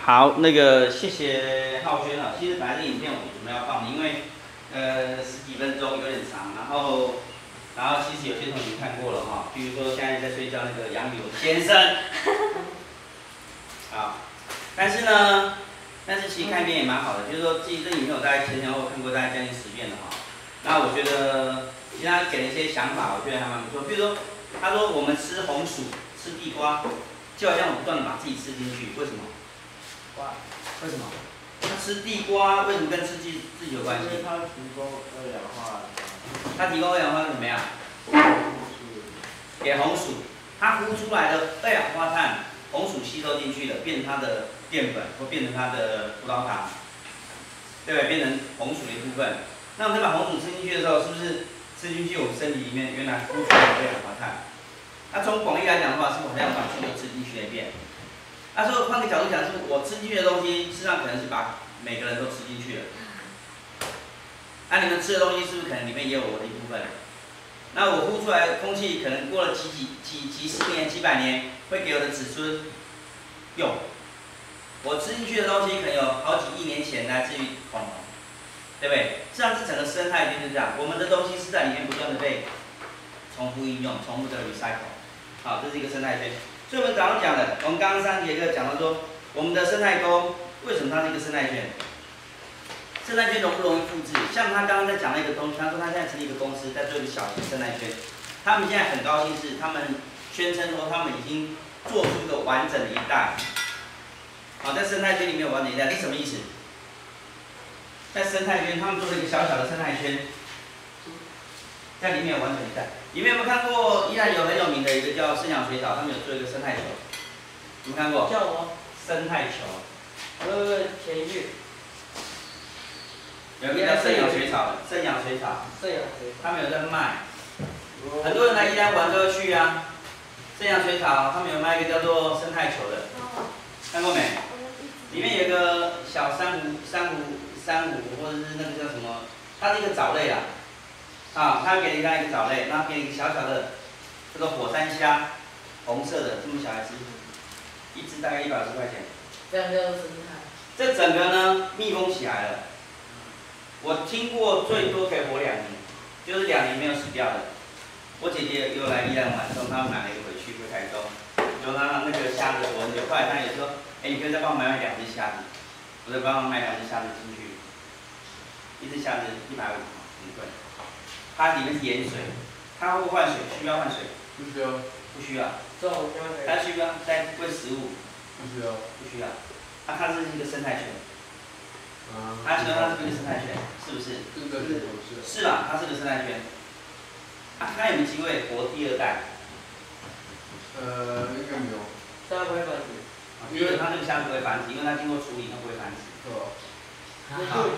好，那个谢谢浩轩啊。其实本来这影片我准备要放的，因为十几分钟有点长，然后其实有些同学看过了哈，比如说现在在睡觉那个杨柳先生，好，但是其实看一遍也蛮好的，就是说其实这影片我大概前后看过大概将近10遍了哈。那我觉得其实他给了一些想法，我觉得还蛮不错。比如说他说我们吃红薯、吃地瓜，就好像我不断的把自己吃进去，为什么？为什么？他吃地瓜为什么跟吃自己有关系？ 因为它提供二氧化碳。 它提供二氧化碳怎么样？给红薯，它呼出来的二氧化碳，红薯吸收进去了，变成它的淀粉，或变成它的葡萄糖，对不对？变成红薯的一部分。那我们再把红薯吃进去的时候，是不是吃进去我们身体里面原来呼出来的二氧化碳？那从广义来讲的话，是不是好像把全部吃进去了一遍？那时候换个角度讲，是我吃进去的东西，事实上可能是把每个人都吃进去了。那你们吃的东西是不是可能里面也有我的一部分？那我呼出来的空气，可能过了几十年、几百年，会给我的子孙用。我吃进去的东西，可能有好几亿年前来自于恐龙，对不对？实际上，这整个生态就是这样，我们的东西是在里面不断的被重复应用、重复的 recycle。好，这是一个生态圈。所以我们早上讲的，我们刚刚3节课讲到说，我们的生态沟为什么它是一个生态圈？生态圈容不容易复制？像他刚刚在讲那个东西，他说他现在成立一个公司，在做一个小型生态圈。他们现在很高兴是，他们宣称说他们已经做出一个完整的一代。好，在生态圈里面有完整一代，这是什么意思？在生态圈，他们做了一个小小的生态圈，在里面有完整一代。你们有没有看过？依然有很有名的一个叫圣阳水草，他们有做一个生态球，有没有看过？ 叫什么？ 生态球。 前一句。 有一个叫圣阳水草的，圣阳水草，他们有在卖，很多人来宜兰玩都要去啊。圣阳水草，他们有卖一个叫做生态球的，看过没？里面有一个小珊瑚，或者是那个叫什么？它是一个藻类啊。啊，他给你看一个藻类，然后给你一个小小的这个火山虾，红色的，这么小一只，一只大概150块钱。 这样叫生态。 这整个呢密封起来了。我听过最多可以活2年，就是2年没有死掉的。我姐姐有来宜兰玩，从他们买了一个回台中，就让那个虾子活很久。后来她也说，你可以再帮我买2只虾子，我再帮我买2只虾子进去，一只虾子150，很贵。它里面是盐水，它会换水，需要换水？ 不需要。 不需要。它需要再喂食物？ 不需要。 不需要。它是一个生态圈。它形容它是一个生态圈，是不是？是啦，它是个生态圈。它有没有机会活第2代？ 应该没有。它不会繁殖。 因为它这个虾不会繁殖，因为它经过处理，它不会繁殖。 好。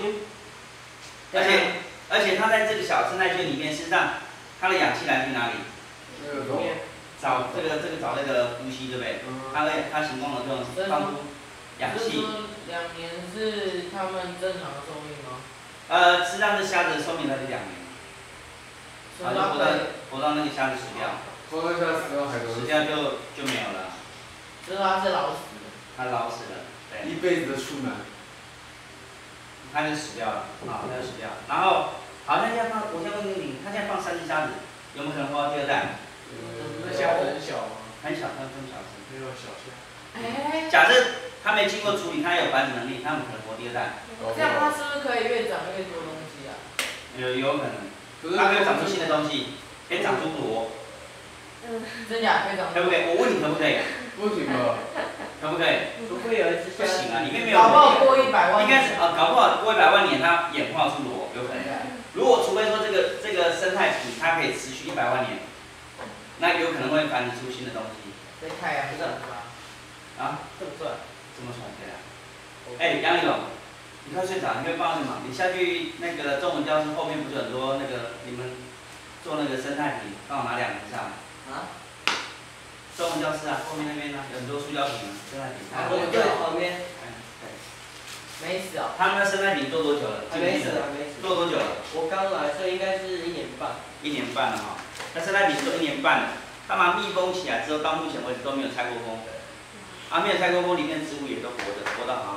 而且它在这个小生态圈里面，事实上它的氧气来自哪里？藻这个藻类的呼吸，对不对？它行光合作用放出氧气。 2年是他们正常的寿命吗？ 实际上这虾子的寿命才是2年，然后活到那个虾子死掉，死掉就没有了。 就是它是老死的。 它老死了，对。 一辈子的处男。 它就死掉了，好，它就死掉了。然后，好，那现在我先问你，他现在放3只虾子，有没有可能活到第2代？ 那虾子很小吗？ 很小，它很小只。 没有小虾。 假设它没经过处理，它有繁殖能力，它们可能活第2代。 这样它是不是可以越长越多东西啊？ 有可能，它可以长出新的东西，可以长出螺。 真假可以长出？ 可不可以？我问你可不可以？ 不行啊。 可不可以？ 不会有一只不行啊，里面没有。 搞不好过100万。 应该是搞不好过100万年，它演化出螺，有可能。如果除非说这个生态体它可以持续100万年，那有可能会繁殖出新的东西。 在太阳上吗？ 啊？ 这么算？ 这么算对啊。杨立龙，你快睡着，你可以帮我忙。你下去那个中文教室后面不是很多那个你们做那个生态瓶，帮我拿2只上来。啊？中文教室啊，后面那边呢有很多塑胶瓶啊，生态瓶。 对，旁边。 对。 没死啊？ 他们的生态瓶做多久了？ 还没死，还没死。 做多久了？ 我刚来，所以应该是1年半。 1年半了哈。那生态瓶做1年半了，它把它密封起来之后，到目前为止都没有拆过封。没有拆过封，里面的植物也都活得好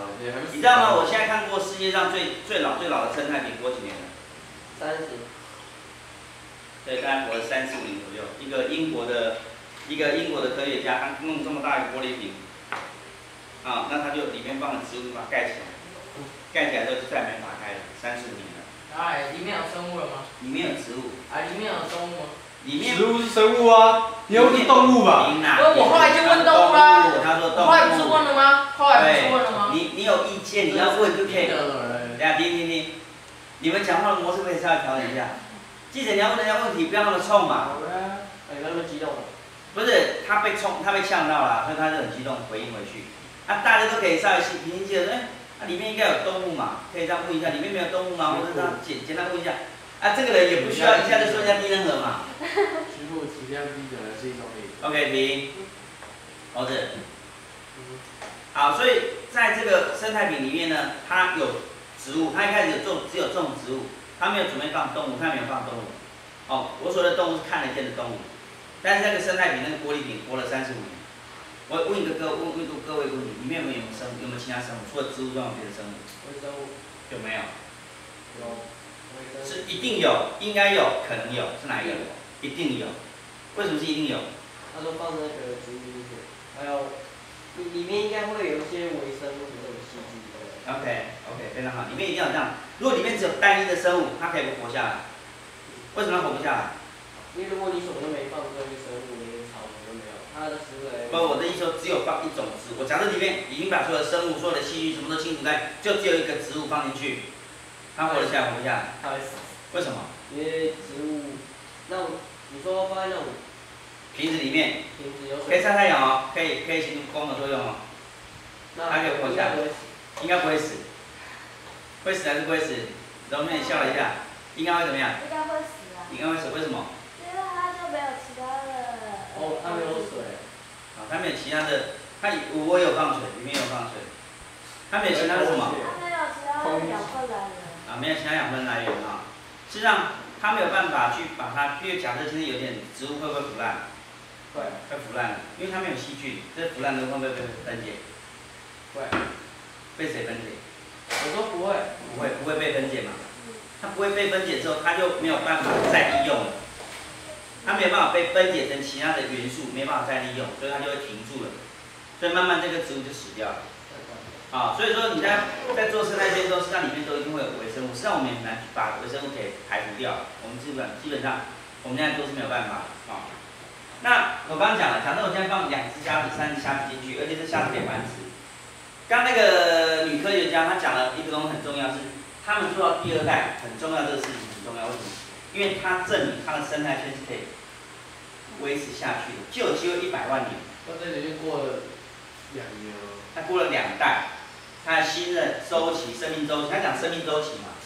知道吗？我现在看过世界上最老的生态瓶活几年了 30。 对，大概活了30-50年左右。一个英国的科学家，他弄这么大一个玻璃瓶，啊，那他就里面放了植物，把它盖起来，盖起来之后就再也没打开了，35年了。 哎，里面有生物了吗？ 里面有植物。 啊，里面有生物吗？ 里面植物是生物啊，你又不是动物吧？ 我后来就问动物啦。 他说动物。 后来不是问了吗？后来不是问了吗？ 你有意见你要问就可以。等下听，你们讲话的模式可以稍微调整一下。记者你要问人家问题，不要那么冲嘛。 好啦，不要那么激动。 不是，他被呛到了，所以他就很激动回应回去。啊，大家都可以稍微平心静气，里面应该有动物嘛，可以这样问一下，里面没有动物吗？或者这样简单问一下。啊，这个人也不需要一下就说人家低能儿嘛。 局部体量低的人是一种理。 OK， 停。猴子。好，所以在这个生态瓶里面呢，它有植物，它一开始只有种植物，它没有准备放动物，它没有放动物。哦，我说的动物是看得见的动物，但是那个生态瓶那个玻璃瓶活了35年。我问各位一个问题，里面有没有生物？有没有其他生物？除了植物之外，别的生物？ 微生物。 有没有？ 有。 是一定有，应该有，可能有，是哪一个？一定有。为什么是一定有？ 他说放那个植物进去，还有里面应该会有一些微生物那种细菌的。 OK， 非常好，里面一定要这样。如果里面只有单一的生物，它可以不活下来。为什么它活不下来？ 因为如果你什么都没放，这些生物连草都没有，它的食物来源。 不，我的意思说只有放一种植物。我假设里面已经把所有的生物、所有的细菌什么都清除干，就只有一个植物放进去，它活得下来，活不下来？ 它会死。 为什么？ 因为植物，你说放在那种瓶子里面， 瓶子有水， 可以晒太阳哦，可以形成光合作用哦，它可以活下来，应该不会死，会死还是不会死？容妹笑了一下，应该会怎么样？ 应该会死啊。 应该会死，为什么？ 因为它就没有其他的。 哦，它没有水。 啊，它没有其他的，我有放水，里面有放水，它没有其他的什么？ 它没有其他的养分来源。 啊，没有其他养分来源啊。实际上，它没有办法去把它，因为假设今天有点植物会不会腐烂？会腐烂的，因为它没有细菌，这腐烂的会不会被分解？ 会。 被谁分解？ 我说不会。 不会被分解嘛？它不会被分解之后，它就没有办法再利用了。它没有办法被分解成其他的元素，没办法再利用，所以它就会停住了。所以慢慢这个植物就死掉了。啊，所以说你在做生态圈的时候，实际上里面都一定会有微生物，实际上我们也很难把微生物给排除掉。我们基本上我们现在都是没有办法的啊。那我刚刚讲了，假设我现在放2只虾子、3只虾子进去，而且这虾子可以繁殖。刚那个女科学家她讲了一个东西很重要，是他们做到第2代很重要，这个事情很重要。为什么？因为它证明它的生态圈是可以维持下去的，就有机会100万年。 那这已经过了2年了。 它过了2代。它的新的周期、生命周期，他讲生命周期嘛，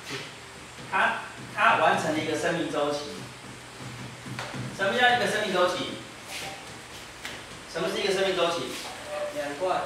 它完成了一个生命周期。什么叫一个生命周期？什么是一个生命周期 2块。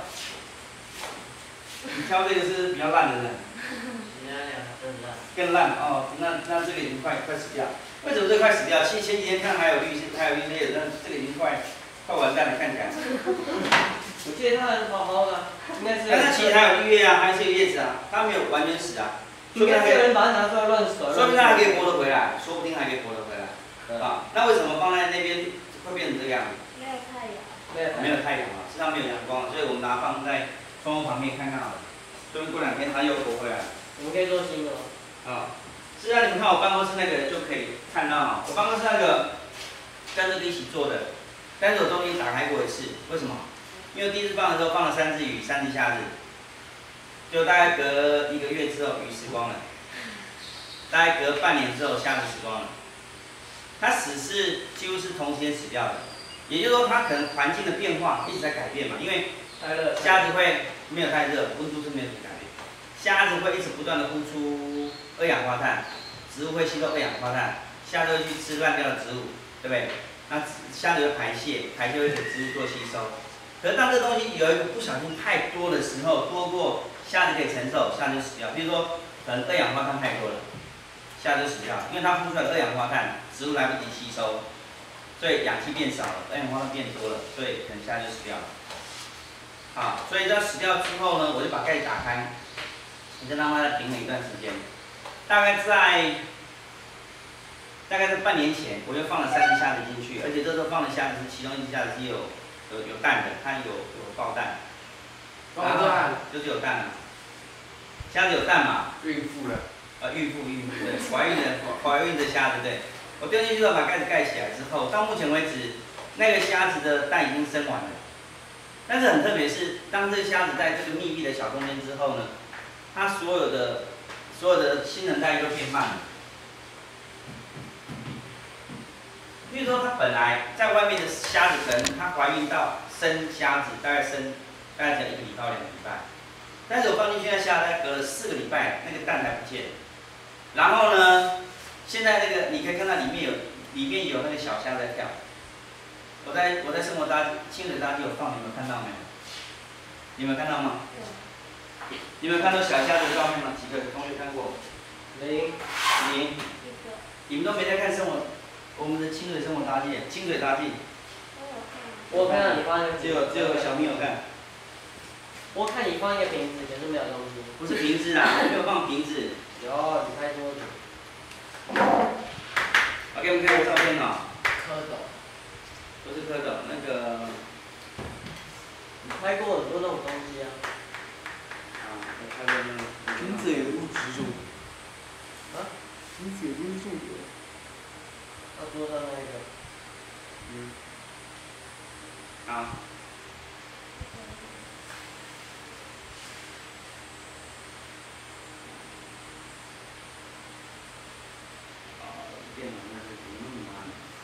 你挑这个是比较烂的人。 其他2个更烂。 更烂哦，那这个已经快死掉。为什么这个快死掉？前几天看还有绿色的，但这个已经快完蛋了，看起来。 我记得它很好好的，应该是。 但它其实还有绿叶啊，还是有叶子啊，它没有完全死啊。 应该是有人把它拿出来乱甩。 说不定它还可以活得回来，说不定还可以活得回来。啊，那为什么放在那边会变成这个样子？ 没有太阳。 没有太阳啊，实际上没有阳光，所以我们把它放在窗户旁边看看好了。说不定过2天它又活回来了。 我们可以做新的吗？ 啊，实际上你们看我办公室那个就可以看到啊，我办公室那个跟这个一起做的，但是我中间打开过一次，为什么？因为第一次放的时候放了3只鱼、3只虾子，就大概隔1个月之后鱼死光了，大概隔半年之后虾子死光了。它死是几乎是同时间死掉的，也就是说它可能环境的变化一直在改变嘛，因为虾子会没有太热，温度是没有什么改变，虾子会一直不断的呼出2氧化碳，植物会吸收2氧化碳，虾子会去吃烂掉的植物，对不对？那虾子会排泄会给植物做吸收。可是当这个东西有一个不小心太多的时候，多过虾子可以承受，虾子就死掉。比如说，可能2氧化碳太多了，虾子就死掉了，因为它呼出来的2氧化碳，植物来不及吸收，所以氧气变少了，2氧化碳变多了，所以可能虾子就死掉了。 好，所以它死掉之后呢，我就把盖子打开，你就让它再平衡一段时间。大概在半年前，我又放了3只虾子进去，而且这时候放的虾子是其中1只虾子是有蛋的，它有爆蛋。 爆蛋就是有蛋啊。虾子有蛋嘛？ 孕妇了。 孕妇对，怀孕的虾子对。我丢进去之后把盖子盖起来之后，到目前为止，那个虾子的蛋已经生完了。但是很特别是，当这个虾子在这个密闭的小空间之后呢，它所有的新陈代谢都变慢了。比如说，它本来在外面的虾子，可能它怀孕到生虾子，大概只有1个礼拜到2个礼拜。但是我放进去那虾，大概隔了4个礼拜，那个蛋才不见。然后呢，现在那个你可以看到里面有那个小虾在跳。我在生活清水大地有放，你们看到没有？你们看到吗？你们看到小虾的照片吗？几个同学看过？0。你们都没在看我们的清水生活大地，清水大地。 我看到你放一个， 只有小朋友看。 我看你放一个瓶子，可是没有东西。 不是瓶子啊，我没有放瓶子。 有，你拍桌子。 我给你们看个照片哦。 蝌蚪。 不是蝌蚪，那个。 你拍过很多那种东西啊。 我拍过那个。 瓶子也不植入。 啊？ 瓶子也不是重点。 桌上那个。 好。电脑那是怎么那么慢？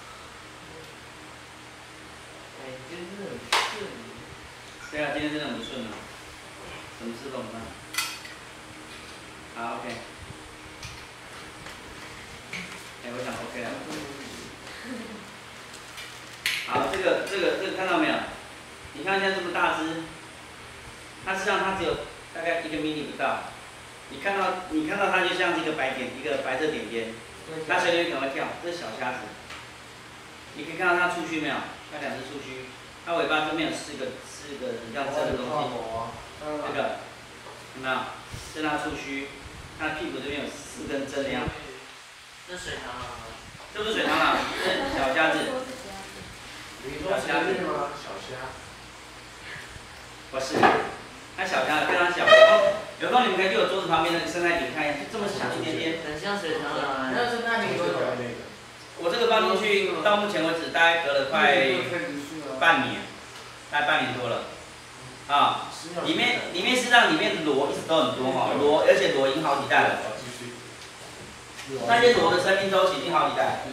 今天真的很顺。 对啊，今天真的很不顺啊，什么事都不办。好 ，OK。我想 OK 了。好，这个看到没有？你看一下这么大只，它实际上它只有大概1个mini不到。你看到它就像是一个白色点点。它随便可能会跳，这是小虾子。你可以看到它触须没有？它2只触须，它尾巴这边有4个很像针的东西。这个有没有？这是它触须，它屁股这边有4根针的样子。 这水塘啊？ 这不是水塘啊，这是小虾子。 小虾子吗？小虾。 不是，它小虾非常小。有空你们可以去我桌子旁边那个生态瓶看一下，就这么小一点点。 很像水塘啊。那生态瓶多久？ 我这个放进去到目前为止，大概隔了快半年，大概半年多了。啊，里面实际上里面的螺一直都很多哈，而且螺已经好几代了。那些螺的生命周期已经好几代。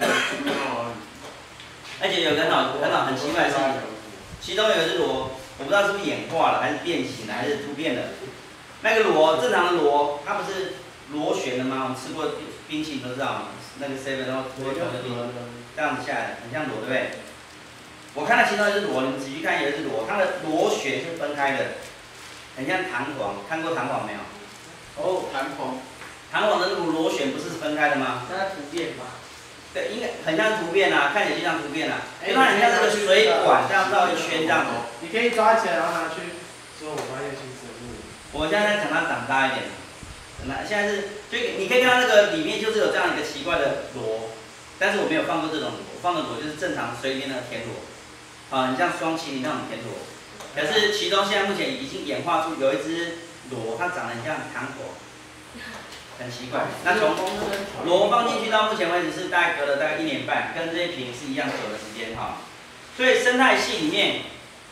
而且有个很奇怪的事情，其中有一只螺，我不知道是不是演化了，还是变形了，还是突变了。那个螺，正常的螺，它不是螺旋的吗？我们吃过冰淇淋都知道嘛，那个 7然后螺旋的这样子下来，很像螺，对不对？我看到其中一只螺，你们仔细看，有一只螺，它的螺旋是分开的，很像弹簧。看过弹簧没有？ 哦，弹簧。 弹簧的那种螺旋不是分开的吗？ 那图片吧。 对，应该很像图片啊，看起来就像图片啊，因为它很像这个水管这样绕一圈这样子。 你可以抓起来，然后拿去。之后我发现新生物。 我现在在等它长大一点。现在是，就你可以看到那个里面就是有这样一个奇怪的螺，但是我没有放过这种螺，我放的螺就是正常水里面那个田螺，很像双麒麟那种田螺。可是其中现在目前已经演化出有一只螺，它长得很像糖果，很奇怪。那从螺放进去到目前为止是大概隔了大概1年半，跟这些瓶是一样久的时间哈。所以生态系里面，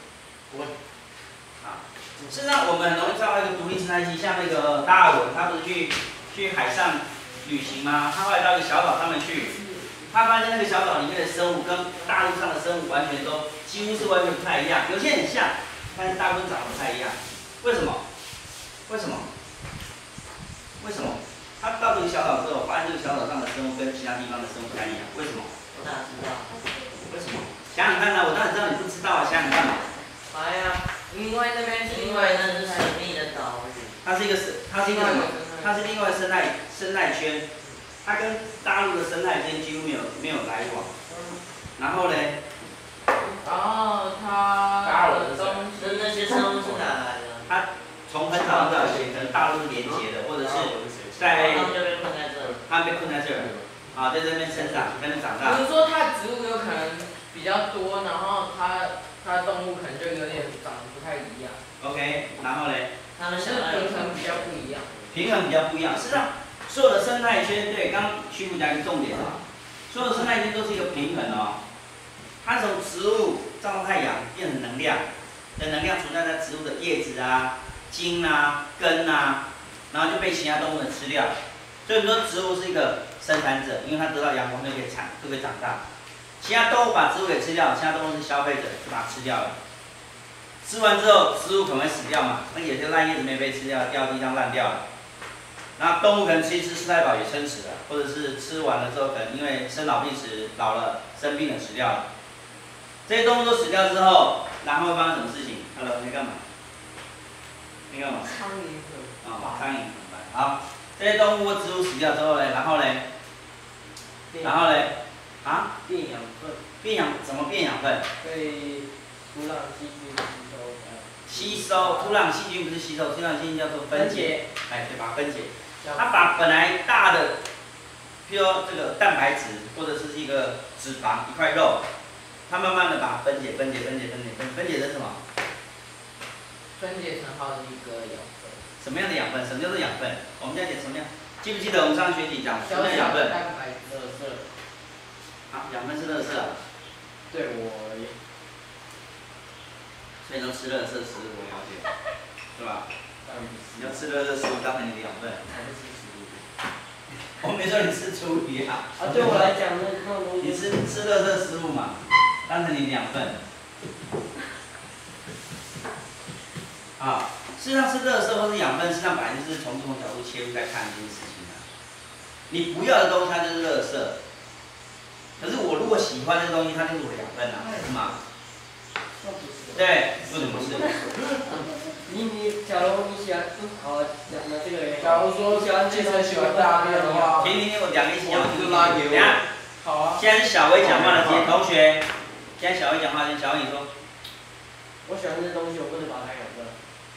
事实上我们很容易造一个独立生态系，像那个达尔文，他不是去海上旅行吗？他后来到一个小岛上面去，他发现那个小岛里面的生物跟大陆上的生物完全都几乎是完全不太一样，有些很像，但是大部分长得不太一样。为什么？为什么？为什么？他到这个小岛之后，发现这个小岛上的生物跟其他地方的生物不太一样，为什么？ 我哪知道？ 为什么？想想看啊，我当然知道你不知道啊，想想看嘛。 来呀， 因为那边是因为那是神秘的岛屿。 它是一个什么？它是另外生态圈，它跟大陆的生态圈几乎没有来往。然后呢， 然后它的东西， 那些生物是哪来的？ 它从很早很早以前可能大陆是连接的，或者是在他们就被困在这。 它被困在这儿，啊，在这边生长，在那边长大。 比如说它植物有可能比较多，然后它动物可能就有点长得不太一样。 OK， 然后嘞？ 他们是想要平衡比较不一样。 平衡比较不一样。事实上，所有的生态圈，对，刚徐福讲一个重点啊，所有的生态圈都是一个平衡哦。它从植物照到太阳变成能量，的能量存在在植物的叶子啊、茎啊、根啊，然后就被其他动物们吃掉。所以说植物是一个生产者，因为它得到阳光就可以长大。其他动物把植物给吃掉，其他动物是消费者，就把它吃掉了。吃完之后，植物可能会死掉嘛，那有些烂叶子没被吃掉，掉地上烂掉了。然后动物可能吃一吃吃太饱也撑死了，或者是吃完了之后可能因为生老病死，老了生病了死掉了。这些动物都死掉之后，然后会发生什么事情 ？Hello， 你干嘛？你干嘛？ 苍蝇很啊，苍蝇很烦。好，这些动物或植物死掉之后呢，然后呢？啊？ 变养分。 怎么变养分？ 被土壤细菌吸收，土壤细菌不是吸收，土壤细菌叫做分解。哎，对，把它分解。它把本来大的，譬如说这个蛋白质或者是一个脂肪一块肉，它慢慢的把它分解成什么？ 分解成好几个养分。 什么样的养分？什么叫做养分？我们现在讲什么样？记不记得我们上学期讲什么样的养分？ 蛋白质、垃圾。 啊，养分是垃圾啊。 对我而言。 所以说吃垃圾食物我了解，是吧？你要吃垃圾食物当成你的养分。我没说你吃猪鱼啊。 啊，对我来讲，那种东西。 你吃垃圾食物嘛，当成你的养分。啊，事实上吃垃圾或是养分，实际上本来就是从不同角度切入在看这件事情的。你不要的东西它就是垃圾，可是我如果喜欢这个东西，它就是我的养分啊，是吗？对，为什么不是？ 假如你喜欢，好，那这个人。 假如说健身喜欢大便的话， 停，我讲一起讲， 就拉给我。 等下， 好啊。 现在是小薇讲话了，这些同学，现在小薇讲话，小薇你说。 我喜欢这东西，我不能把它养分。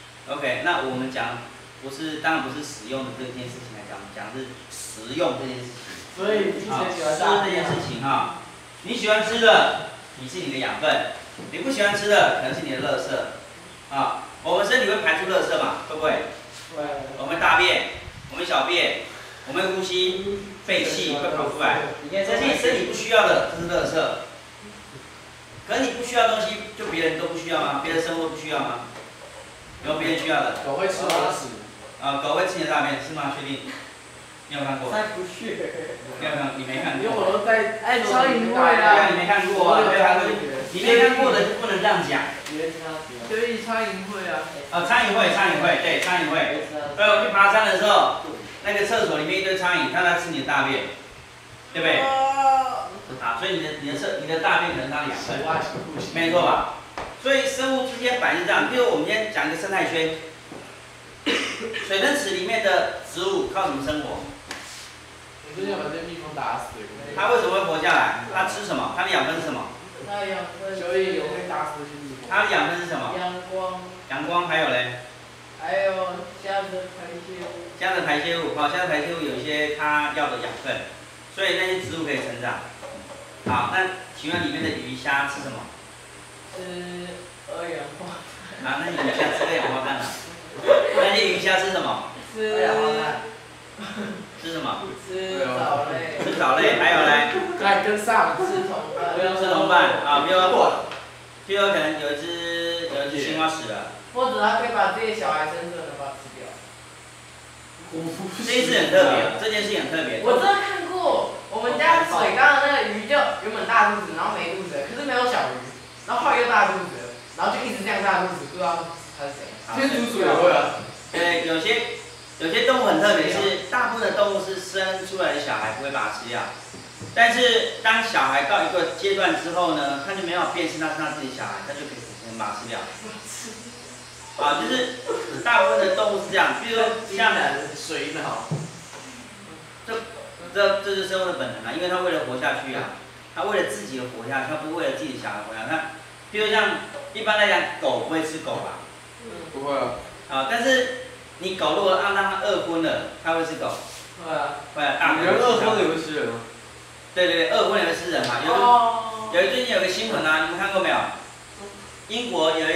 OK， 那我们讲当然不是使用的这件事情来讲，讲的是食用这件事情。 所以你喜欢吃这件事情哈，你喜欢吃的，你是你的养分；你不喜欢吃的，可能是你的垃圾。啊，我们身体会排出垃圾嘛，会不会？ 会。 我们大便，我们小便，我们呼吸，废气会跑出来。这是你身体不需要的，这是垃圾。可是你不需要的东西，就别人都不需要吗？别的生物不需要吗？有别人需要的。 狗会吃我的屎。 狗会吃你的大便是吗？确定？你有看过？ 才不是。 你没看过。 因为我都在苍蝇会啊。 你没看过啊？没看过。你没看过的就不能这样讲。 所以苍蝇会啊。 苍蝇会，对，苍蝇会。我去爬山的时候，那个厕所里面一堆苍蝇，它在吃你的大便，对不对？啊，所以你的大便可能它的养分，没错吧？所以生物之间本来是这样。比如我们今天讲一个生态圈，水生池里面的植物靠什么生活？ 我之前把这蜜蜂打死。 它为什么会活下来？它吃什么？它的养分是什么？ 它的养分。 所以有被打死的蜜蜂。 它的养分是什么？ 阳光。 阳光还有嘞？ 还有虾的排泄物。 虾的排泄物，虾的排泄物有一些它要的养分，所以那些植物可以成长。好，那请问里面的鱼虾吃什么？ 吃二氧化碳。 啊，那鱼虾吃二氧化碳啊？那些鱼虾吃什么？ 吃二氧化碳。 吃什么？ 吃藻类。 吃藻类，还有嘞？ 来跟上。 吃同伴。 吃同伴啊，比如可能有一只青蛙死了。 或者他可以把自己的小孩生出来，把它吃掉。 这件事很特别，这件事很特别。 我真的看过，我们家水缸的那个鱼就原本大肚子，然后没肚子，可是没有小鱼，然后后来又大肚子，然后就一直这样大肚子，不知道它是谁。 天竺鼠也会啊。 有些动物很特别，是大部分的动物是生出来的小孩不会把它吃掉，但是当小孩到一个阶段之后呢，他就没有辨识他是他自己小孩，他就可以把它吃掉。啊，就是大部分的动物是这样，比如说像水脑， 这是生物的本能啊，因为它为了活下去啊，它为了自己的活下去，它不是为了自己的小孩活下去。 譬如像一般来讲，狗不会吃狗吧？ 不会啊。 啊，但是你狗如果让它饿昏了，它会吃狗。 会啊。 会啊，大狗。 人饿昏了也会吃人吗？ 对对对，饿昏了也会吃人嘛。最近有个新闻啊，你们看过没有？英国有一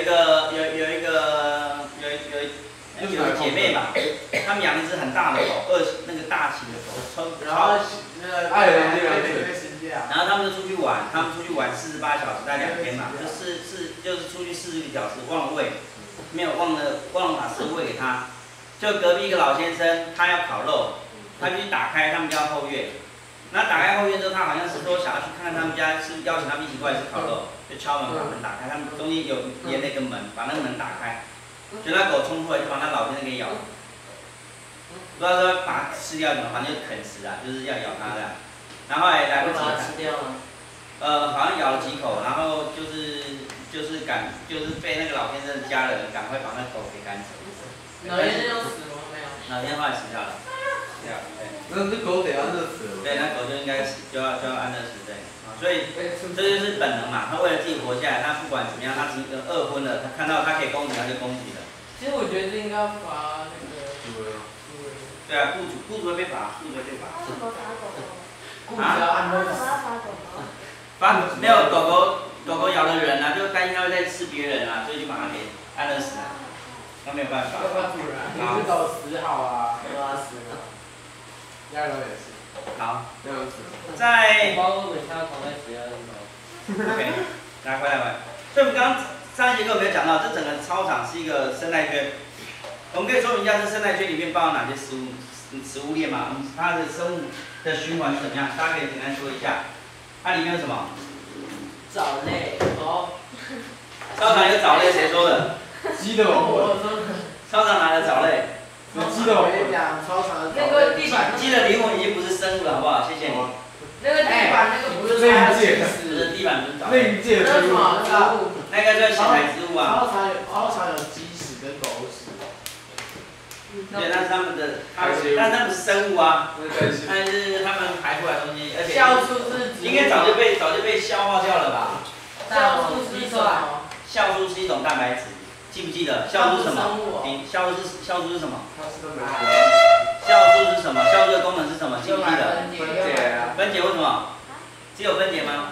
姐妹嘛，她们养一只很大的狗，那个大型的狗， 然后那个爱人那个被死掉。 然后他们就出去玩48小时，大概2天嘛，就是出去40个小时，忘了喂，忘了把食物喂给它。就隔壁一个老先生，他要烤肉，他就去打开他们家后院。那打开后院之后，他好像是说想要去看看他们家，是邀请他们一起过来吃烤肉，就敲门把门打开，他们中间有连那个门，把那个门打开，就那狗冲出来就把那老先生给咬了，不知道说把它吃掉怎么，反正就啃食啊，就是要咬它的。然后来不及把它吃掉吗？ 好像咬了几口，然后就是被那个老先生的家人赶快把那狗给赶走。 老先生死吗？没有。 老先生后来死掉了，对。 那狗得安乐死了。 对，那狗就应该死，就要安乐死对。啊，所以这就是本能嘛，它为了自己活下来，它不管怎么样，它饿昏了，它看到它可以攻击，它就攻击了。 其实我觉得这应该要罚那个。 对啊，雇主会被罚，雇主会被罚。 为什么罚狗狗？ 雇主要安乐死。 为什么要罚狗狗？ 没有狗狗咬了人啊，就担心它会再吃别人啊，所以就把它给安乐死了。那没有办法。 要不然主人，你是狗死好啊， 都要死了。 鸭肉也是。 好， 这样子。 在包括每天要狂在死要人 OK， 来回来。所以我们刚刚上一节课有没有讲到，这整个操场是一个生态圈。我们可以说明一下，这生态圈里面包含哪些食物链嘛？它的生物的循环是怎么样？大家可以简单说一下。它里面有什么？ 藻类。 操场有藻类，谁说的？ 鸡的我操场哪的藻类？ 鸡的我跟你讲，操场的那个地板， 鸡的灵魂已经不是生物了，好不好？谢谢你。 那个地板那个不是另界， 不是地板不是藻类。 另界的植物， 那个叫显台植物啊。 操场有鸡屎跟狗屎。 对，那是他们的，但是他们是生物啊，但是他们排出来的东西，而且酵素是应该早就被消化掉了吧？ 酵素是什么？ 酵素是一种蛋白质，记不记得？酵素是什么？酵素是什么？酵素是什么？酵素的功能是什么？记不记得？分解为什么？只有分解吗？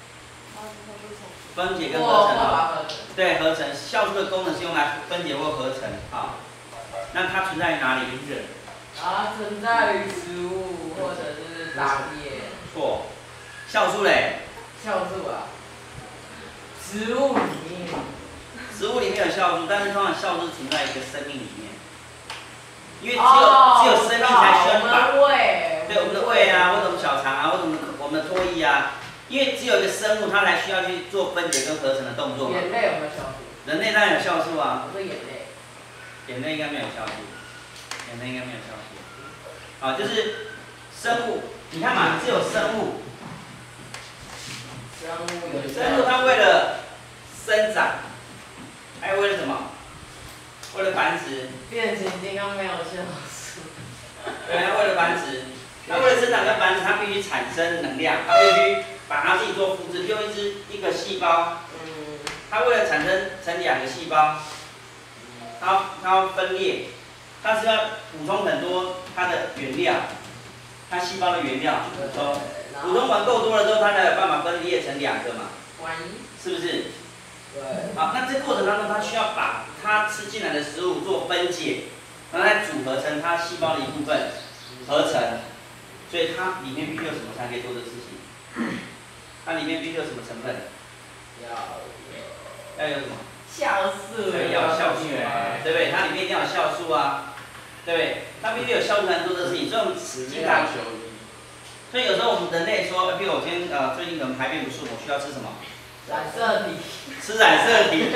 分解跟合成啊。对，合成。酵素的功能是用来分解或合成啊。那它存在于哪里？ 它存在于食物或者是大便。 错。酵素嘞？ 酵素啊。植物里面。 植物里面有酵素，但是通常酵素存在一个生命里面，因为只有生命才需要把。对，我们的胃啊，或者我们小肠啊，或者我们的唾液啊，因为只有一个生物，它才需要去做分解跟合成的动作嘛。 眼泪有没有酵素？ 人类当然有酵素啊。 我说眼泪。 眼泪应该没有酵素，眼泪应该没有酵素。啊，就是生物，你看嘛，只有生物。生物它为了生长，还有为了什么？为了繁殖。 变形金刚没有酵素。 对，它为了繁殖，它为了生长跟繁殖，它必须产生能量，它必须把它自己做复制，用一个细胞，它为了产生成2个细胞，它要分裂，它是要补充很多它的原料，它细胞的原料去补充，补充完够多了之后，它才有办法分裂成2个嘛，是不是？ 对。 好，那这过程当中，它需要把它吃进来的食物做分解，然后再组合成它细胞的一部分，合成，所以它里面必须有什么才可以做这事情？它里面必须有什么成分？要有什么？ 酵素。 对，要有酵素啊，对不对？它里面一定要有酵素啊，对不对？它必须有酵素才能做这事情，所以我们经常，所以有时候我们人类说，比如我今天最近可能排便不顺，我需要吃什么？ 染色体。 吃染色体。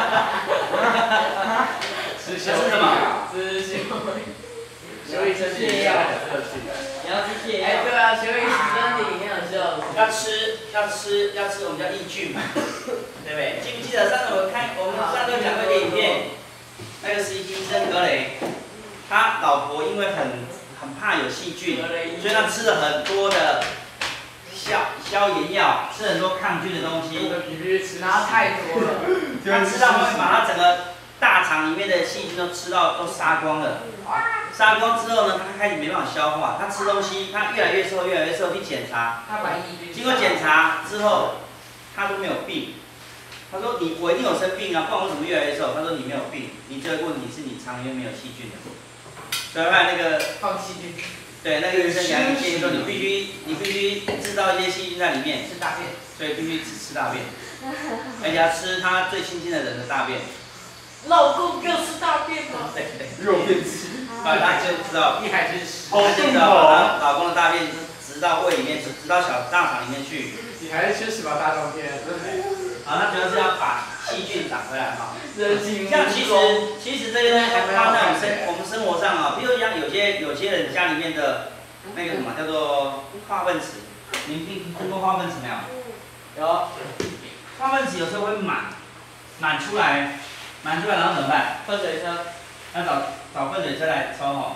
吃什么？ 吃修理身体泻药。你要去泻药。 对啊，修理身体里面有酵素。 要吃，我们叫抑菌嘛，对不对？记不记得上次我们上次讲过一个影片，那个实习生格雷，他老婆因为很怕有细菌，所以他吃了很多的消炎药，吃很多抗菌的东西， 然后太多了， 它吃到会把它整个大肠里面的细菌都吃到都杀光了。杀光之后呢，它开始没办法消化，它吃东西它越来越瘦，越来越瘦，去检查， 他把抑菌。 经过检查之后，他都没有病。他说我一定有生病啊，不然我怎么越来越瘦？他说你没有病，你这个问题是你肠里面没有细菌的。所以后来那个放细菌。 对那个医生给他建议说，你必须制造一些细菌在里面， 吃大便， 所以必须只吃大便，而且要吃他最亲近的人的大便。 老公又吃大便吗？ 对对， 肉便吃， 他就知道， 你还是吃。 他就知道把老公的大便直到胃里面，直到小大肠里面去。 你还是吃什么大肠片？ 啊，他主要是要把细菌长回来哈。 人情像其实这些东西放在我们生活上啊，比如像有些人家里面的那个什么叫做化粪池，您听过化粪池没有？ 有。 化粪池有时候会满出来，然后怎么办？ 喷水车。 要找粪水车来抽吼。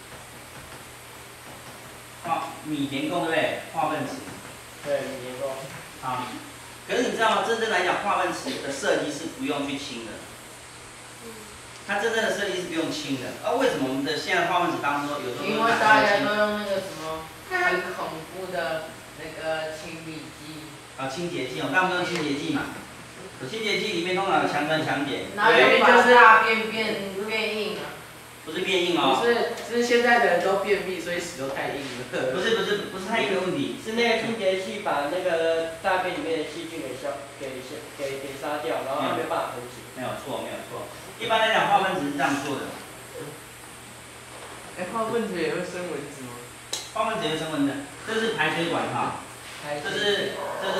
米田共对不对？化粪池。 对，米田共。 好。可是你知道吗？真正来讲，化粪池的设计是不用去清的。它真正的设计是不用清的。为什么我们的现在化粪池当中有时候因为大家都用那个什么很恐怖的那个清理剂。 清洁剂哦，大部分都用清洁剂嘛。清洁剂里面通常有强酸强碱。 然后就是大便变硬了。 不是变硬哦。 是现在的人都便秘，所以屎都太硬了。 不是太硬的问题， 是那个清洁剂把那个大便里面的细菌给杀掉，然后它没办法分解。 没有错。一般来讲，化粪池是这样做的。 化粪池也会生蚊子吗？ 化粪池会生蚊子，这是排水管哈。这是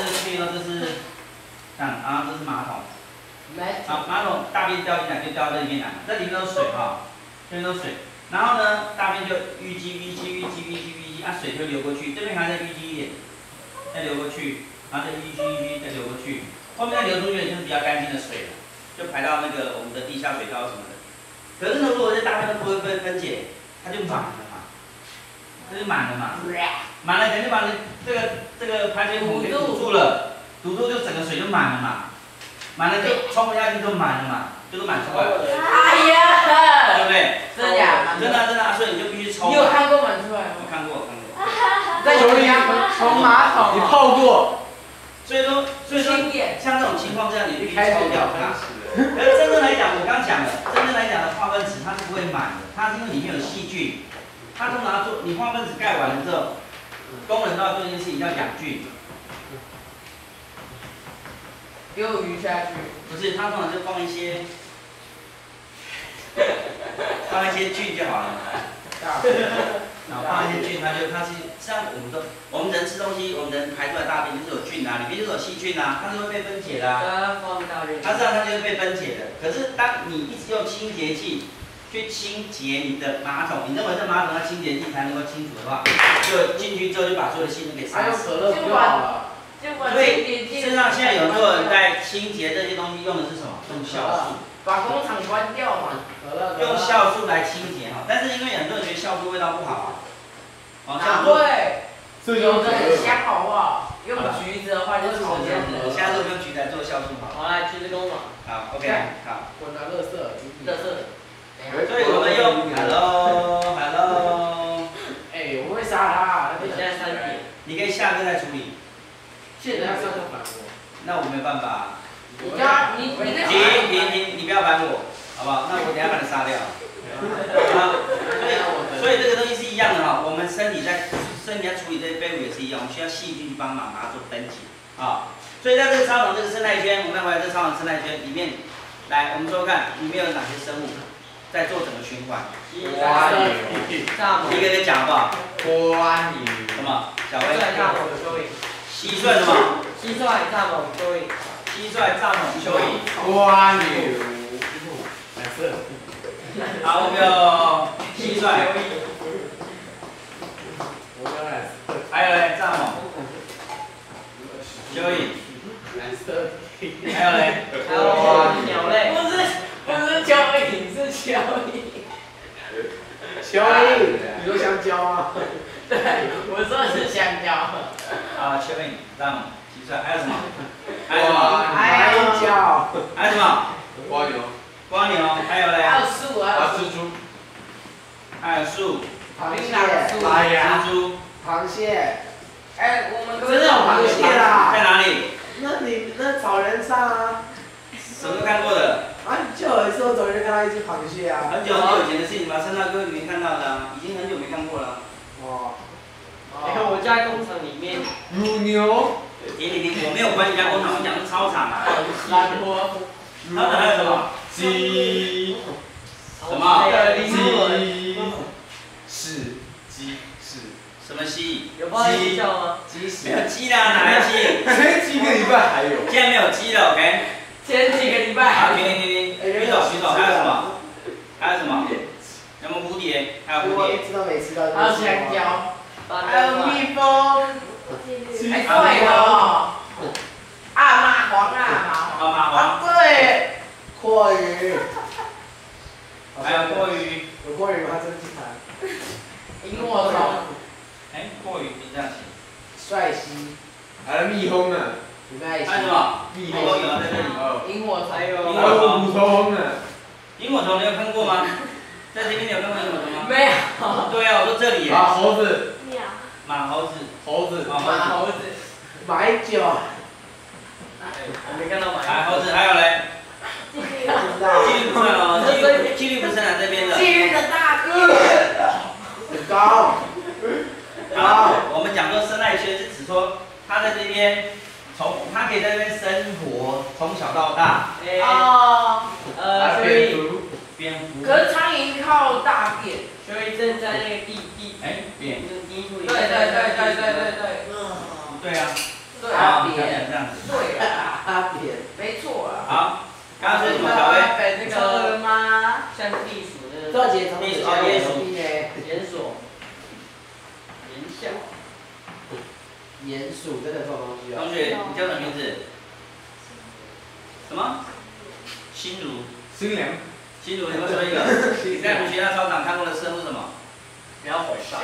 这样啊，这是马桶。马桶大便掉进来就掉到这里面来，这里面都是水哈，这边都是水。然后呢，大便就淤积，水就流过去，这边还在淤积一点，再流过去，然后再淤积，再流过去，后面再流出去就是比较干净的水了，就排到那个我们的地下水道什么的。可是呢，如果这大便都不会分解，它就满了嘛，这就满了嘛，满了肯定把你这个排水孔给堵住了，堵住就整个水就满了嘛，满了就冲不下去就满了嘛，就都满出来了。 哎呀， 对不对？ 真的假的？ 真的，所以你就必须冲。 你有看过满出来吗？ 我看过。 在你家冲马桶， 你泡过？ 所以说，像这种情况这样，你必须抽掉它。可是真正来讲，我刚讲了，真正来讲的化粪池它是不会满的，它是因为里面有细菌。它通常做你化粪池盖完了之后，工人都要做一件事情叫养菌。 丢鱼下去。 不是，它通常就放一些菌就好了。然后放一些菌，它是像我们人吃东西，我们人排出来大便就是有菌啊，里面就是有细菌啊，它就会被分解的啊。它这样它就会被分解的。可是当你一直用清洁剂去清洁你的马桶，你认为这马桶要清洁剂才能够清除的话，就进去之后就把所有的细菌给杀死。 还有可乐不就好了？ 所以身上现在有很多人在清洁这些东西用的是什么？用酵素。 把工厂关掉嘛。 用酵素来清洁哈，但是因为很多人觉得酵素味道不好啊， 哪会？有的很香好不好？用橘子的话就是好香的。 下次我用橘子来做酵素好。 好，来橘子工嘛。 好 ，OK， 好。 我拿垃圾。 所以我们用 hello。 哎，我会杀他。 现在3点。 你可以下课再处理。 现在上就烦我。 那我没办法。 你停，你不要烦我，好不好？那我等下把你杀掉。所以这个东西是一样的哈，我们身体在处理这些废物也是一样，我们需要细菌去帮忙把它做分解啊。所以在这个操场这个生态圈，我们再回来这个操场生态圈里面，来我们说说看里面有哪些生物在做整个循环。 花鱼。 一个一个讲好不好？ 花鱼。 什么？小薇。蟋蟀什么？ 蟋蟀、蚱蜢、蚯蚓。 蟋蟀、蚱蜢、蚯蚓。 花鱼。蓝色。 好，我们有蟋蟀。还有嘞，蚱蜢。蚯蚓。 蓝色。 还有嘞。 还有鸟类。 不是蚯蚓，是蚯蚓。 蚯蚓，你说香蕉吗？ 对，我说的是香蕉。 啊，确认，让提出来。还有什么？还有什么？ 还有叫还有什么？ 蜗牛， 蜗牛，还有嘞？ 还有树，还有蜘蛛， 还有树， 螃槟榔蟹， 树蜘蛛， 螃蟹， 哎，我们真的有螃蟹啦！ 在哪里？ 那你那草原上啊？ 什么都看过的。 啊，就有一次我走去看到一只螃蟹啊。 很久很久以前的事情吧，圣诞哥没看到的啊，已经很久没看过了。 哦。 哎，我家工厂里面乳牛， 我没有管你家工厂，我讲的是操场啊。 蓝波， 操场还有什么？ 鸡， 什么？ 鸡， 什么蜥？ 有报鸡叫吗？ 鸡没有鸡啦，哪来鸡？ 前几个礼拜还有。 现在没有鸡了 ，OK？ 前几个礼拜。 好，停，举手，还有什么？还有什么？有没有蝴蝶？还有蝴蝶。 知道没吃到。 还有香蕉，还有蜜蜂。 纪律。 哎，对哦。啊，蚂蟥啊， 好，蚂蟥。 啊，对。 阔鱼。 还有阔鱼。 有阔鱼吗？真奇谈。 萤火虫。 哎，阔鱼不是这样写。 帅西。还有蜜蜂呢。 还有什么？ 蜜蜂有在这里。 萤火虫。 还有萤火虫。 普通呢。 萤火虫你有看过吗？在这边你有看过萤火虫吗？ 没有。 对啊，我说这里耶。 啊，猴子。 鸟。 马猴子。 猴子。 马猴子。 买酒。 我没看到马。 马猴子还有嘞。 纪律。 纪律不算哦，纪律不是拿这边的。 纪律的大哥。 很高。 好，我们讲说生态圈是指说他在这边他可以在这边生活，从小到大。 哦。 所以蝙蝠。 可是苍蝇靠大便。 所以正在那个地便。 泥土里。 对。 对啊。 对好， 啊。 这样子。 对啊。 阿扁。 没错啊。 好，刚刚说什么？小薇。 那个吗？ 像地鼠那个。 赵杰从小鼹鼠呢？ 鼹鼠。鼹小。 鼹鼠真的这种东西啊？ 同学，你叫什么名字？什么？新竹。 新娘。 新竹，你给我说一个。你在我们学校操场看过的生物是什么？不要回答。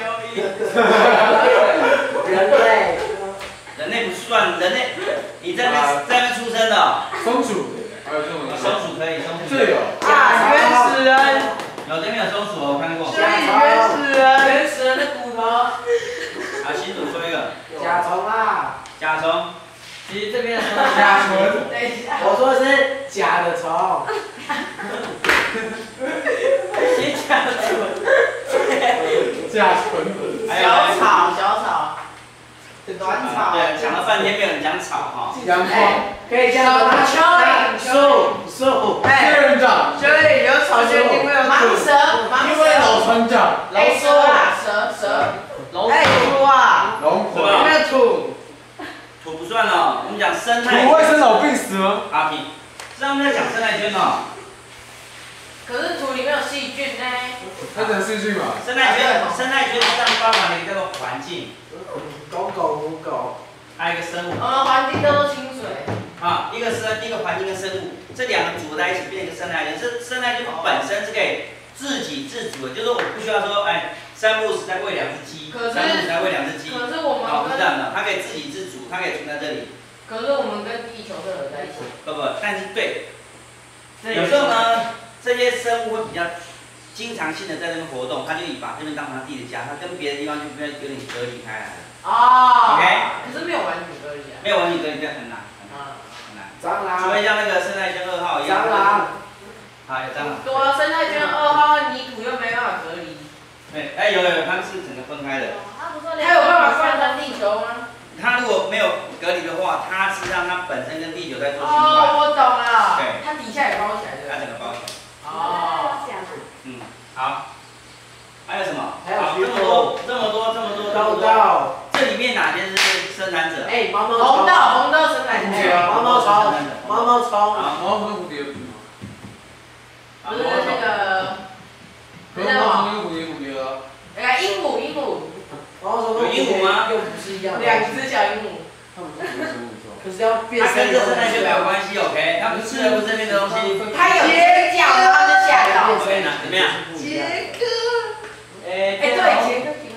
人类。 人类不算，人类，你在那边出生的。 松鼠。还有这种。 松鼠可以，松鼠。 这有。 啊，原始人。 有这边有松鼠哦，我看过。 原始人的骨头。 啊，新竹说一个。 甲虫啊。 甲虫。 其实这边的甲虫。 等一下。 我说的是假的虫。 写甲虫。 甲虫。 小草。短草。 对，讲了半天没有人讲草哈。 阳光。可以这样吗？树。仙人掌。 所以有草就一定会有蟒蛇。 因为老船长。 老鼠啊，蛇。 龙猪啊。 龙什么？ 没有土。 土不算哦，我们讲生态。 不会生老病死吗？ 阿平，是他们在讲生态圈哦。 可是土里面有细菌呢。 它讲细菌嘛。 生态圈上包含了一个叫做环境。 狗母狗。 还有一个生物。 环境都是清水。 啊，一个环境跟生物，这两个组合在一起变成一个生态圈。生态圈本身是可以自给自足的，就是我不需要说，3不5时再喂2只鸡，3不5时再喂2只鸡。 可是我们不是这样的，它可以自给自足，它可以存在这里。 可是我们跟地球是合在一起。 不，但是对，有时候呢，这些生物会比较经常性的在这边活动，它就把这边当成它自己的家，它跟别的地方就有点隔离开来了。 哦。 OK。 可是没有完全隔离啊。 没有完全隔离，这很难。 蟑螂。 除非像那个生态圈2号一样。 蟑螂。 好，有蟑螂。 对啊，生态圈2号泥土又没办法隔离。 对，有，它是整个分开的。 它有办法贯穿地球吗？ 它如果没有隔离的话，它实际上它本身跟地球在做循环。 我懂了。 对。 它底下也包起来的。 它整个包起来。好。还有什么？ 还有这么多。 豆豆。 这里面哪些是生产者？ 毛毛虫。 红豆生产者。 毛毛虫。毛虫蝴蝶。 不是那个。 毛虫跟蝴蝶啊。 鹦鹉。 有鹦鹉吗？ 又不是一样。 2只小鹦鹉。 可是要变它跟这生态圈没有关系 ，OK？它不是吃这边的东西。 它有尖角，然后就下到。 怎么样？ 杰哥。对，杰哥。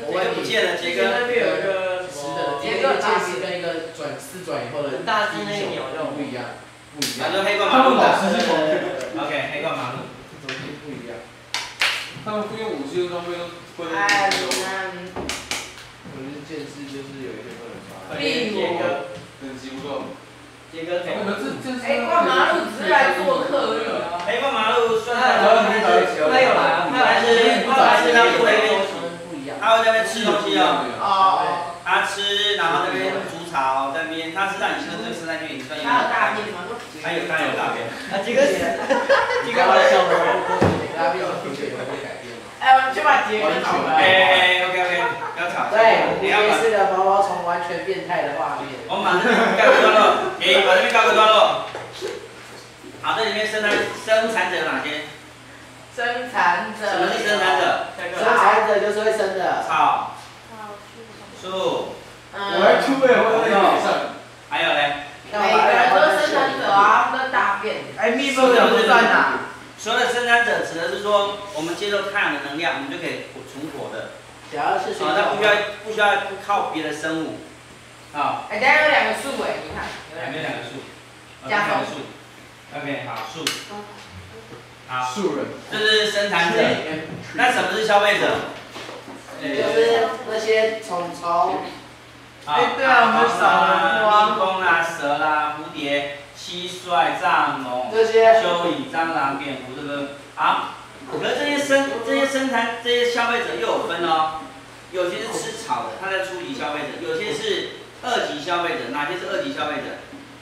见了，杰哥。 那边有一个是的，一个大师跟一个四转以后的大只那一鸟就不一样，不一样。 反正黑冠马路的。OK， 黑冠马路。 中间不一样。 他们不用武器，他们会哎，我是见识就是有一些不能刷。 例如， 等级不够。 杰哥可以。 黑冠马路只是来做客而已啊。 黑冠马路算他有来啊， 但是他不会不一样。 他会在那边吃东西哦。 哦。 他吃，然后在那边煮草，在那边，他是让你跟这个生态圈，你算有。 他有大便吗？ 他有大便。 啊，杰哥好笑的。 大便有血会改变吗？哎，我去把杰哥找回来。 哎 ，OK， 不要吵。 对，这是个毛毛虫完全变态的画面。 我们把这边告个段落，把这边告个段落。好，这里面生产者有哪些？ 生产者。 什么是生产者？ 生产者就是会生的。 草。树。 我还出哎，我在脸上。 还有嘞？ 每个人都是生产者啊，都大便。 哎，蜜蜂怎么算呐？ 所谓的生产者指的是说，我们接受太阳的能量，我们就可以存活的。 只要是水。 它不需要靠别的生物。好。 哎，等下有2个树哎，你看。 还没有2个树。 加 2个树。OK， 好，树。好。 树人。 这是生产者。那什么是消费者？ 就是那些虫。 哎，对啊，我们少了蜜蜂啦、蛇啦、蝴蝶、蟋蟀、蚱蜢、 这些蚯蚓、蟑螂、蝙蝠，对不对？好，可是这些消费者又有分哦，有些是吃草的，它在初级消费者；有些是2级消费者，哪些是2级消费者？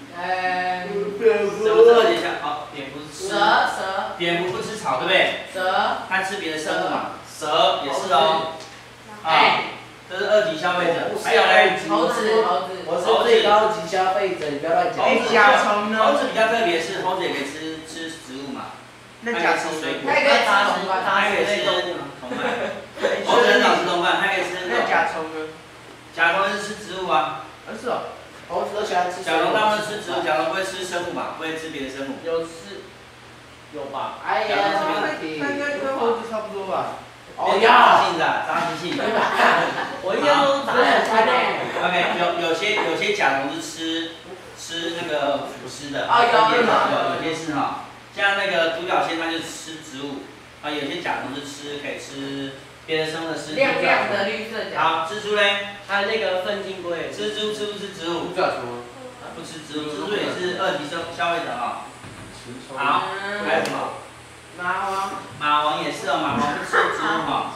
什么是2级消？好，蝙蝠是吃。 蛇。 蝙蝠不吃草，对不对？ 蛇。 它吃别的生物嘛。蛇也是哦。啊。这是2级消费者，还有嘞， 猴子。 我是最高级消费者，你不要乱讲。 甲虫呢？ 猴子比较特别，是猴子也可以吃植物嘛，它可以吃水果， 它也可以吃同伴， 它可以吃同伴。猴子很少吃同伴，它可以吃那种。 甲虫呢？ 甲虫是吃植物啊。 是哦。 猴子都喜欢吃。 甲虫大部分吃植物，甲虫不会吃生物吧？不会吃别的生物。 有吧？ 哎呀， 它应该跟猴子差不多吧？ 哦，杂食性的，杂食性的。 我应该都打很开的。 OK， 有些甲虫是吃那个腐尸的。有些是哈，像那个独角仙它就吃植物，啊，有些甲虫是可以吃别的生物的尸体。 亮亮的绿色甲。 好，蜘蛛嘞？ 还有那个粪金龟。 蜘蛛吃不吃植物？ 独角虫吗？ 不吃植物，蜘蛛也是2级消费者哈。好，还有什么？马王也是哦，马王不吃植物哈。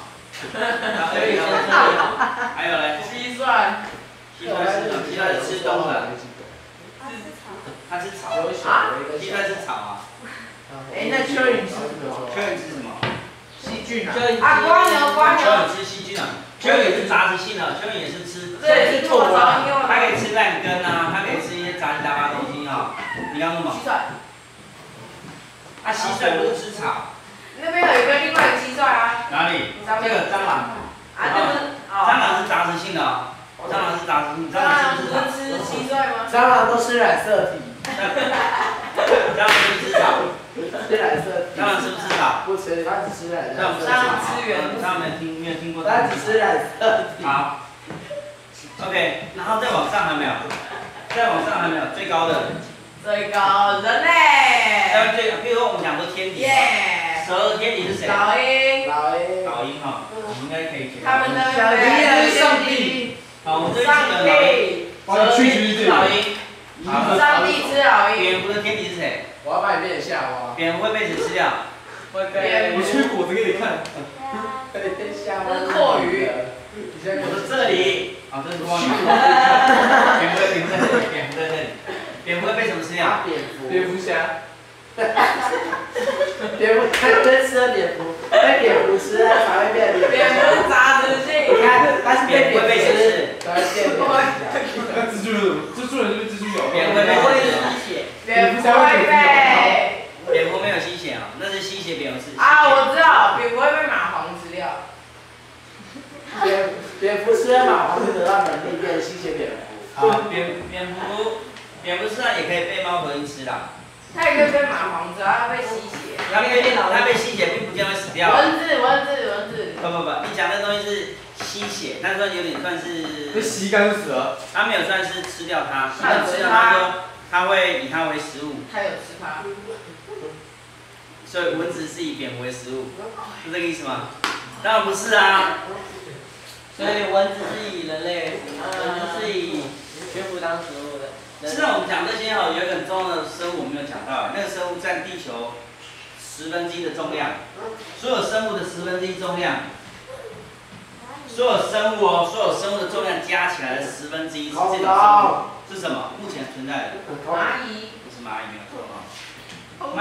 还有嘞？ 蟋蟀是吃动物的。它吃草。蟋蟀吃草啊。 哎，那蚯蚓吃什么？ 蚯蚓吃什么？ 细菌啊。 蜗牛。 蚯蚓吃细菌啊。蚯蚓是杂食性的，蚯蚓也是吃。 对，是兔啊。 它可以吃烂根啊，它可以吃一些杂七杂八东西啊。你刚说什么？ 蟋蟀。 啊，蟋蟀不是吃草。 那边有一个另外一个蟋蟀啊。 哪里？这个蟑螂。蟑螂是杂食性的哦。蟑螂是杂食性，蟑螂是不是吃蟋蟀吗？ 蟑螂都吃染色体。 蟑螂是不是吃草？ 吃染色体。 蟑螂吃不吃草？ 不吃，它只吃染色体。 蟑螂吃原。 他们没有听过。 它只吃染色体。 好。OK， 然后再往上还没有？最高的。 最高人类。 比如说我们讲说天敌。蛇天敌是谁？ 老鹰。 老鹰哈，你应该可以解。 他们的小鹰是上帝。 好，我们这边的老鹰。蛇吃老鹰。 上帝吃老鹰。 蝙蝠的天敌是谁？ 我要把你变成夏娃。 蝙蝠会被谁吃掉？ 我吃果子给你看。 这是蛞蝓。 我说这里。啊，这是蛞蝓。蝙蝠在这里。蝙蝠会被什么吃掉？ 蝙蝠侠。 蝙蝠真吃了蝙蝠，被蝙蝠吃了才会变蝙蝠。 蝙蝠是杂食性。 你看，它是被蝙蝠吃才会变蝙蝠。 蜘蛛人就是蜘蛛咬。 蝙蝠会被吸血。 蝙蝠会被。 蝙蝠没有吸血啊，那是吸血蝙蝠是。 啊，我知道，蝙蝠会被蚂蟥吃掉。 蝙蝠吃了蚂蟥就得到能力变成吸血蝙蝠。 啊，蝙蝠实际上也可以被猫头鹰吃的。 它也可以被蚂蟥吃，它被吸血。 它被吸血并不见会死掉。 蚊子。 不，你讲那东西是吸血，但是有点算是。 被吸干死了。 它没有算是吃掉它，它有吃掉它说，它会以它为食物。 它有吃它。 所以蚊子是以蝙蝠为食物，是这个意思吗？当然不是啊。 所以蚊子是以人类，蚊子是以蝙蝠当食物的。 实际上我们讲这些有一个很重要的生物我没有讲到，那个生物占地球1/10的重量，所有生物的1/10重量，所有生物的重量加起来的1/10是这种生物，是什么？目前存在的。 蚂蚁。 不是蚂蚁，没有错啊。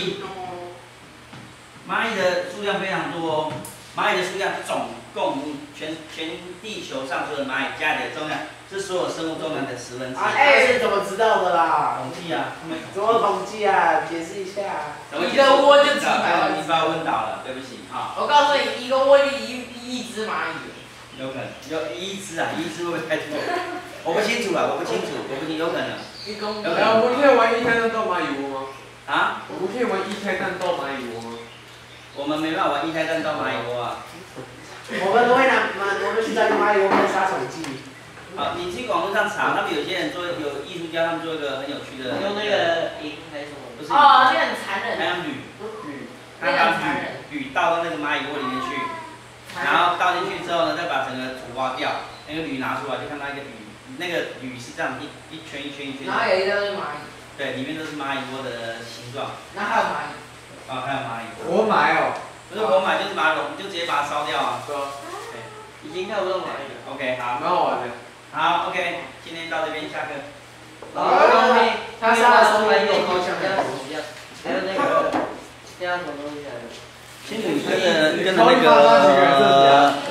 蚂蚁的数量非常多哦，蚂蚁的数量总共全地球上所有的蚂蚁加起来的重量是所有生物重量的1/10。 哎，是怎么知道的啦？ 统计啊， 怎么统计啊？解释一下。 一个窝就700万。 你把我问倒了，对不起啊。 我告诉你，一个窝就一只蚂蚁。 有可能，有1只啊，1只会不会太多？我不清楚啊，有可能。 1公斤。 我们可以玩1开弹到蚂蚁窝吗？ 啊？ 我们可以玩1开弹到蚂蚁窝吗？ 我们没办法玩1开弹到蚂蚁窝啊。 我们都会我们去找蚂蚁窝跟杀虫剂。 好，你去网络上查，他们有些人有艺术家，他们做一个很有趣的。 用那个银还是什么？ 不是。 哦，那个很残忍。 他用铝，他把铝倒到那个蚂蚁窝里面去，然后倒进去之后呢，再把整个土挖掉，那个铝拿出来就看到一个铝，那个铝是这样一圈一圈一圈。 然后有一堆蚂蚁。对， 里面都是蚂蚁窝的形状。 然后还有蚂蚁。 啊，还有蚂蚁。 我买哦。 不是我买，就是把它融，就直接把它烧掉啊。 对啊。 已经看不到蚂蚁了。 OK， 好。 蛮好玩的。 好 ，OK， 今天到这边下课。 他杀的时候还有好像还有那个，这样什么东西来着？ 仙女跟那个